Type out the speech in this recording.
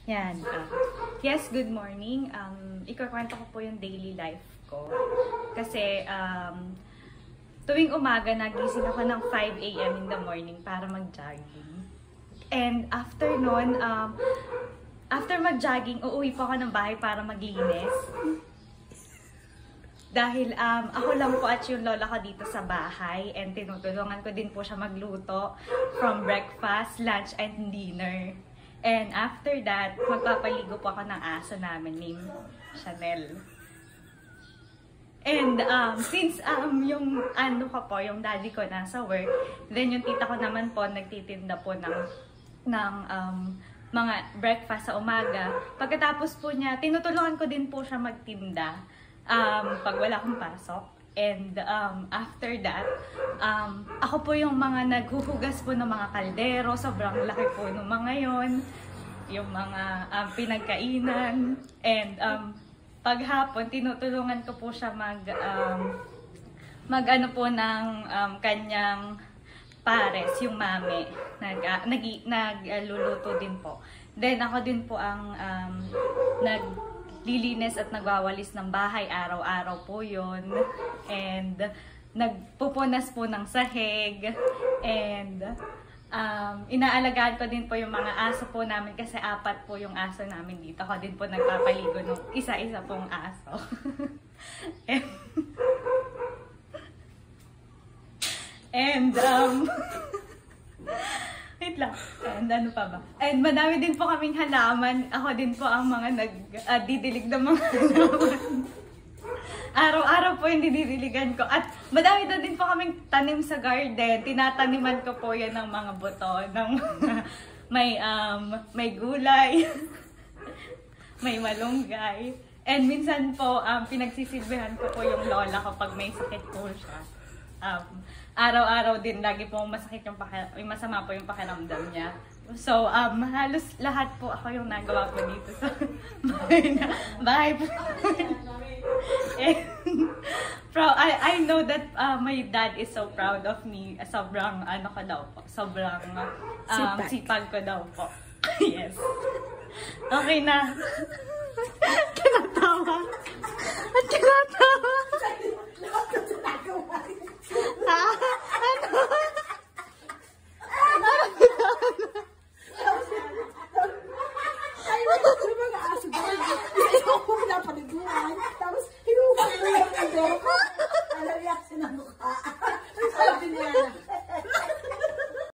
Yan. Yes, good morning. Ikukwento ko po yung daily life ko. Kasi tuwing umaga, nagising ako ng 5 AM in the morning para mag-jogging. And after nun, after mag-jogging, uuwi po ako ng bahay para maglinis. Dahil ako lang po at yung lola ko dito sa bahay and tinutulungan ko din po siya magluto from breakfast, lunch, and dinner. And after that, magpapaligo po ako ng aso namin named Chanel. And since yung ano ko po, yung daddy ko nasa work, then yung tita ko naman po nagtitinda po ng mga breakfast sa umaga. Pagkatapos po niya, tinutulungan ko din po siya magtinda pag wala akong pasok. And after that, ako po yung mga naghuhugas po ng mga kaldero. Sobrang laki po ng mga yon, yung mga pinagkainan. And paghapon, tinutulungan ko po siya mag-ano po ng kanyang pares, yung mami. Nagluluto din po. Then ako din po ang naglilinis at nagwawalis ng bahay. Araw-araw po yun. And nagpupunas po ng sahig. And inaalagaan ko din po yung mga aso po namin kasi 4 po yung aso namin dito. Ako din po nagpapaligo ng isa-isa pong aso. And wait lang. And ano pa ba? And madami din po kaming halaman. Ako din po ang mga nagdidilig ng mga halaman. Araw-araw po yung didiligan ko. At madami na din po kaming tanim sa garden. Tinataniman ko po yan ng mga buto. Ng may gulay. May malunggay. And minsan po, pinagsisilbihan ko po yung lola ko pag may sakit po siya. Araw-araw din, lagi po masakit yung masama po yung pakiramdam niya. So, halos lahat po ako yung nagawa po dito sa bahay po. I know that my dad is so proud of me. Sobrang ano ko daw po. Sobrang sipag ko daw po. Yes. Okay na. Tinatawa. At tinatawa. Ano?